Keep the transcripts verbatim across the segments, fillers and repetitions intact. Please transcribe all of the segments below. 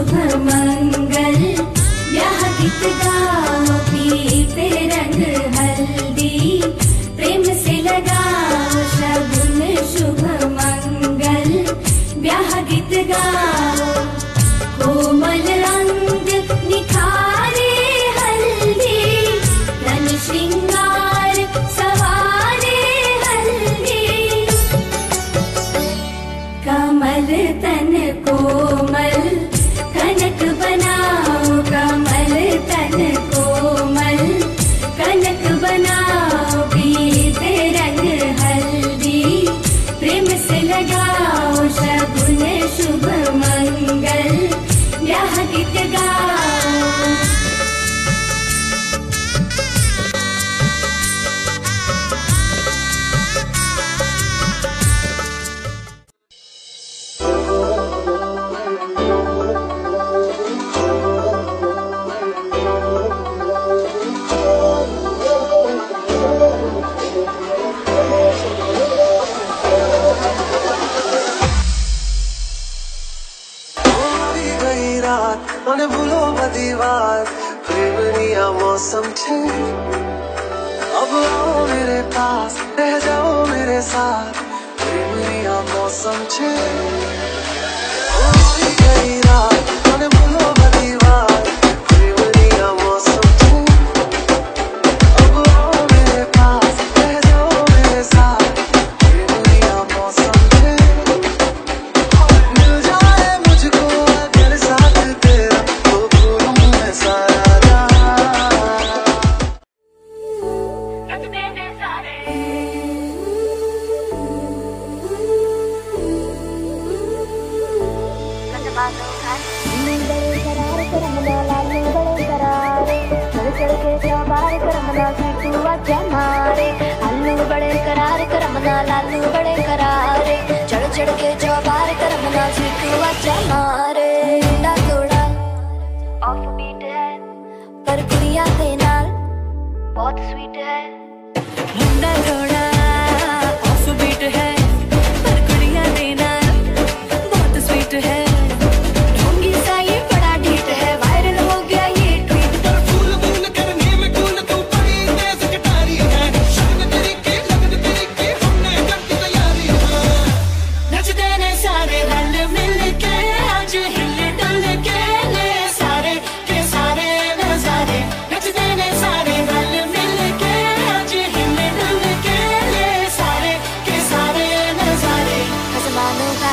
शुभ मंगल। ब्याह गीत गाओ पीते रंग हल्दी, प्रेम से लगाओ शगुन शुभ मंगल। ब्याह गीत गाओ कोमल अंग निखारे हल्दी, तन श्रृंगार सवारे हल्दी। कमल तन कोमल कनक बनाओ, कमल तन कोमल कनक बनाओ पीते रंग हल्दी, प्रेम से लगाओ शगुन शुभ मंगल। ब्याह गीत गाओ। મને ભૂલો બધી વાત, પ્રેમની मौसम छे। अब आओ मेरे पास, रह जाओ मेरे साथ, प्रेमनी मौसम छे। गई रात મને ભૂલો બધી વાત, પ્રેમની मौसम छे। अब आओ मेरे पास, रह जाओ मेरे साथ, प्रेमनी मौसम छे। मिल जाए मुझको अगर साथ तेरा, तो भूलूं मैं सारा जहां। अल्लू बड़े करार करमना, लालू बड़े करारे, चढ़ चढ़ के चौबार करमना, सीटू अच्छा मारे। मुंडा थोड़ा ऑफ बीट है पर कुड़िया दे नाल बहुत स्वीट है। मुंडा थोड़ा ऑफ बीट है पर कुड़िया दे नाल बहुत स्वीट है। ढोंगी सा ये बड़ा ढीठ है, वायरल हो गया ये ट्वीट। फूल बूंद करने में कूल तू बड़ी तेज कटारी है, शान तेरी की लगन तेरी की हमने कर दी तैयारी है। नचते ने सारे रल मिल के आज हिल डुल के ले सारे के सारे नजारे। नचते ने सारे रल मिल के आज हिल डुल के ले सारे के सारे नजारे। आसमानों का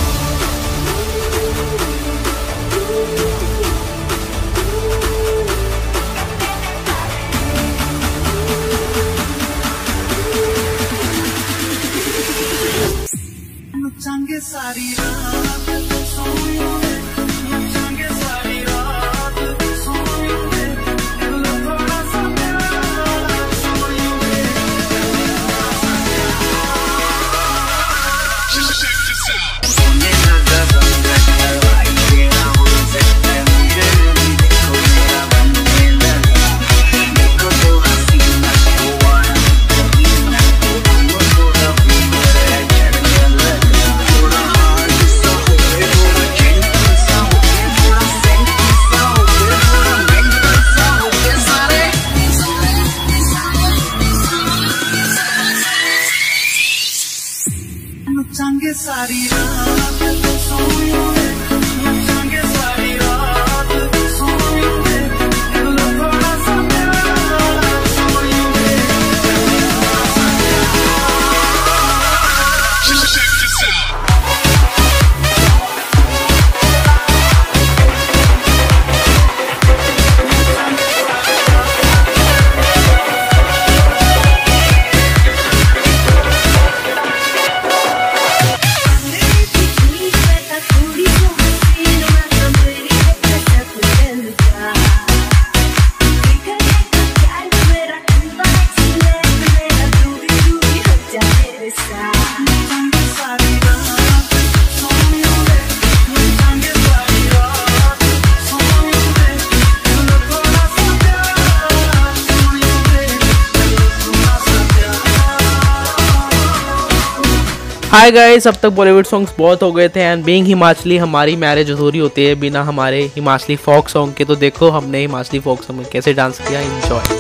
नचांगे सारी रात सोयो में, नचांगे सारी रात सोयो में, दिल थोड़ा सा प्यार सोयो में। सुने ना जरा मैं आई तेरा मुझसे मेरे लिए देखो मेरा बनने लगा। देखो तो हसीना वो आया कमीना, वो थोड़ा फिकर है चढ़ने लगा। थोड़ा हार्ड सा हो गया, थोड़ा जेंटल सा हो गया, थोड़ा सेंटी सा हो गया, थोड़ा मेंटल सा हो गया। सारे नचांगे सारी रात सोयो में, नचांगे सारी रात सोयो में, दिल थोड़ा सा प्यार सोयो में। थोड़ी हाय गाइस, अब तक बॉलीवुड सॉन्ग्स बहुत हो गए थे एंड बीइंग हिमाचली हमारी मैरिज अधूरी होती है बिना हमारे हिमाचली फोक सॉन्ग के। तो देखो हमने हिमाचली फोक सॉन्ग में कैसे डांस किया, एंजॉय।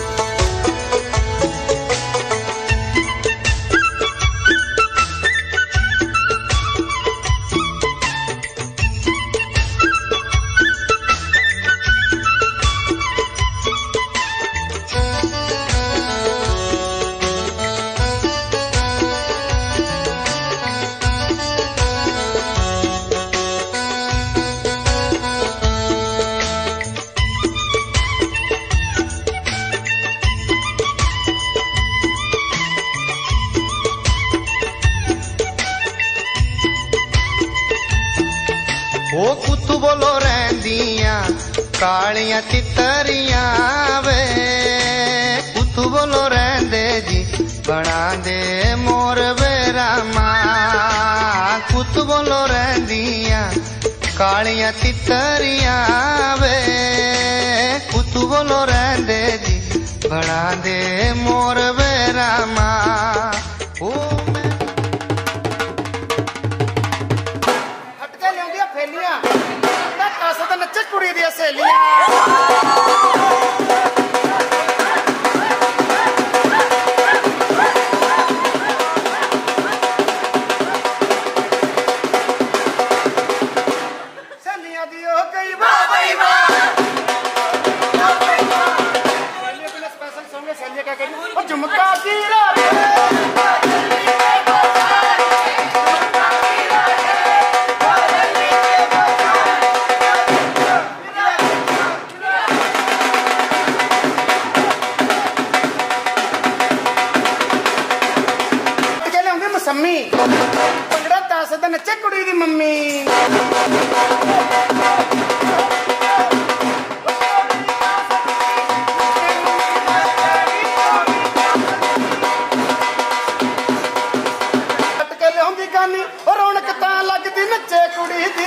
ओ कुत्तू बोलो रहंदियां कालियां तितरियां वे, कुत्तू बोलो रहंदे जी बना दे मोर बेरामा। कुत्तू बोलो रहंदियां कालियां तितरियां वे, कुत्तू बोलो रहंदे जी बना दे मोर बेरामा। ओ नचे कुड़ी दी सहेलियां सहेलियां दी हो गई वाह भाई वाह। स्पेशल सॉन्ग है सहेलियां क्या करी और झुमका की रात मम्मी पंगड़ा दस दा नचे कुड़ी दी मम्मी। के लियाउंदी गानी और रौनक तां लगदी नचे कुड़ी दी।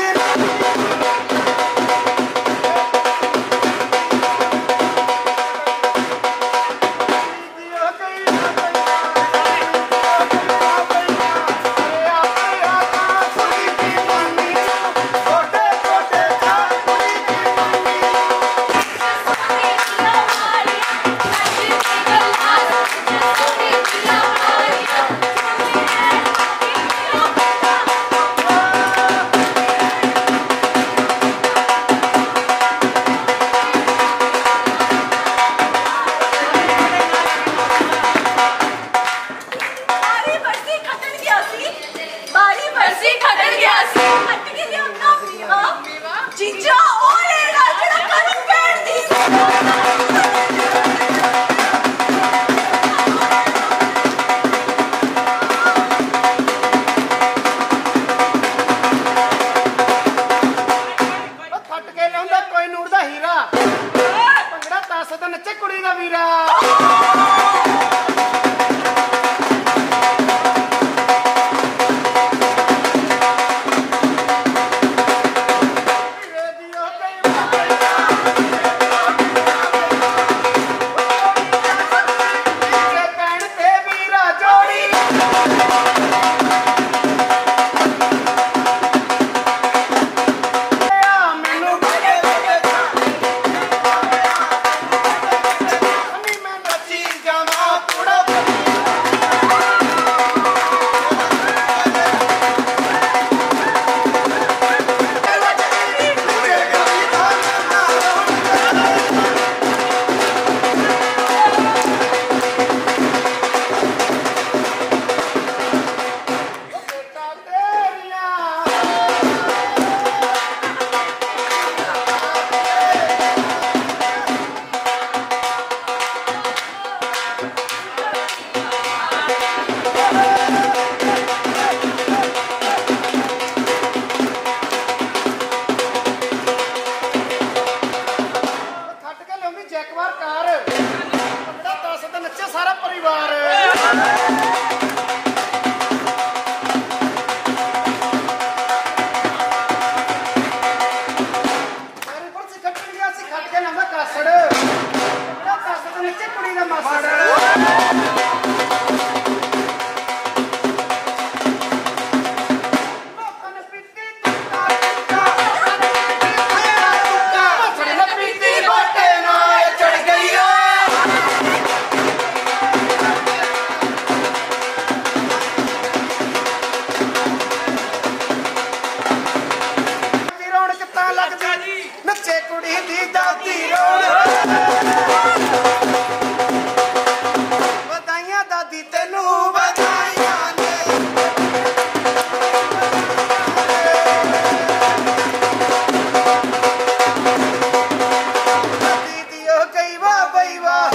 नचे कुड़ी दा वीरा भाई वाह